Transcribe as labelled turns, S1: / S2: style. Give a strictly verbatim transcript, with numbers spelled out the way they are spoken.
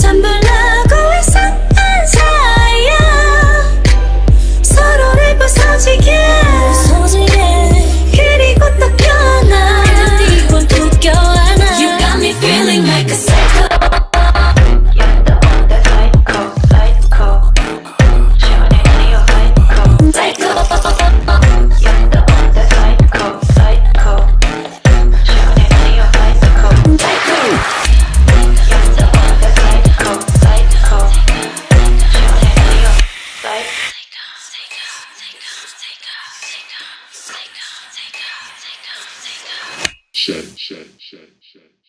S1: 잠들라고 이상한 사이야 서로를 부서지게 그리고 또 변화 그리고 또 껴안아 You got me feeling like a psycho You're the one that psycho, psycho 시원해 you're psycho, psycho You're the one that psycho, psycho 시원해 you're psycho, psycho You're the one that psycho, psycho 시원해 you're psycho
S2: Shed, shed, shed, shed.